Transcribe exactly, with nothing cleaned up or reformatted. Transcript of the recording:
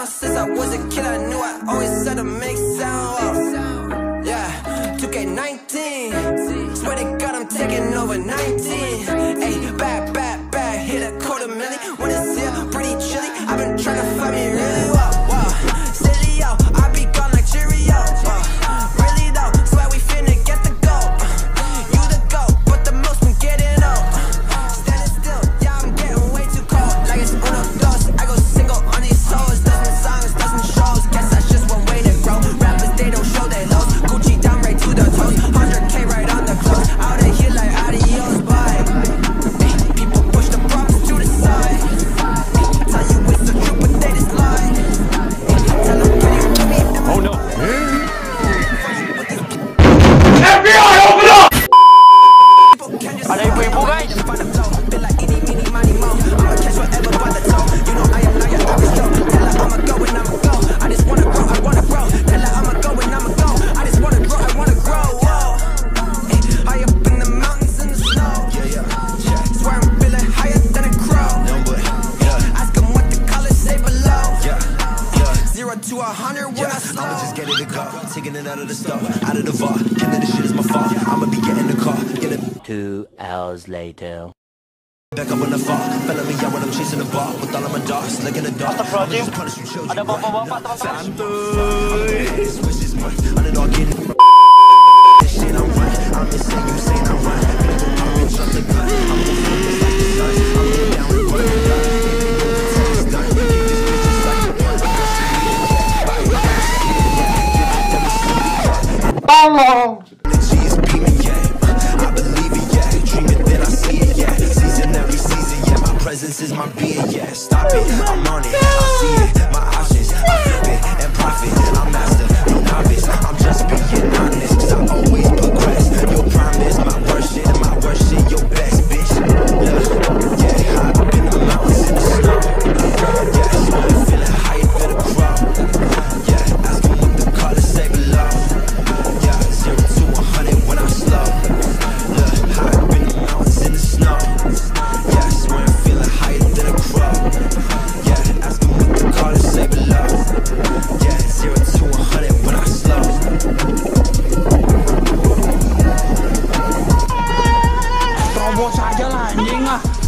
around since I was a kid. I knew I always had to make sound. Oh. Yeah, two K nineteen. Swear to God, I'm taking over nineteen. Hey, back, back, back, hit a quarter million. When it's here, pretty chilly. I've been trying to find me really well. Wow, silly yo, I be gone like Cheerio. Uh, really though, swear we finna get the goal. Uh, you the goat, but the most been getting old. Uh, standing still, yeah, I'm getting way too cold. Like it's uno dos, I go single on these hoes. Dozen songs, dozen shows. Guess that's just one way to grow. Rappers, they don't show their lows. Gucci down right to the toes. one hundred K right on the clothes. Out of here like adios, bye. Ay, people push the problems to the side. Ay, tell you it's the truth, but they just lie. Ay, tell them pretty to me. Oh no. F B I, open up! Ada ibu-ibu guys. To a hundred when I slow. I'ma just get it to go, taking it out of the stove, out of the vault, killing this shit is my fault. I'ma be getting the car, get it. Two hours later. Back up on the fall, felling me out when I'm chasing the ball. With all of my dogs, like in the dark. Astagfirullahaladzim. Ada bapak-bapak teman-teman. Santuy. Switch is mine, underdog getting. This shit I'm right, I'm missing you saying I'm right. Nigga pop and shut the gun, I'm gonna flip this like the sun. I'm gonna down with one and done. It's done, keep this bitch just like the one. Energy is beaming, yeah. I believe it, yeah. Dream it, then I see it, yeah. Season every season, yeah. My presence is my being, yeah. Stop it, I'm on it. I see it, my options. I flip it and profit. I'm master, no novice. I'm just being honest, cause I always progress. Your promise, my worst shit, my worst shit, your best, bitch. Look, yeah, I've been the mountains in the snow. Yeah, so I'm feeling higher than a crow. Yeah, asking what the colors say below. Zero to a hundred when I'm slow. Look, high up in the mountains in the snow. Yeah, I swear I'm feeling higher than a crow. Yeah, ask them what the colors say below. Yeah, zero to a hundred when I'm slow. Terobos aja lah anjing ah.